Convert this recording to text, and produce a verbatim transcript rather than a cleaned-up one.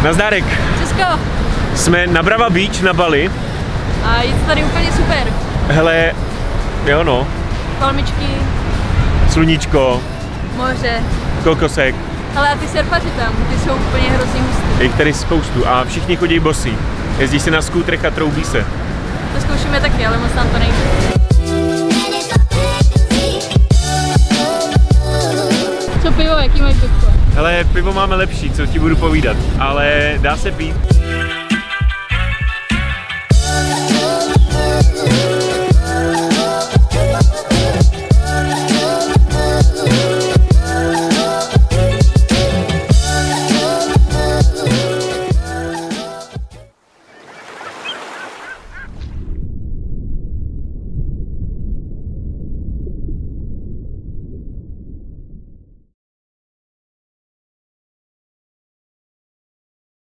Nazdárek. Česko. Jsme na Brava Beach na Bali. A je to tady úplně super. Hele, jo no. Palmičky. Sluníčko. Moře. Kokosek. Ale a ty surfaři tam, ty jsou úplně hrozně hustý. Je jich tady spoustu a všichni chodí bosí. Jezdí si na skútrech a troubí se. To zkoušíme taky, ale moc nám to nejde. Co pivo, jaký mají pivko? Hele, pivo máme lepší, co ti budu povídat, ale dá se pít.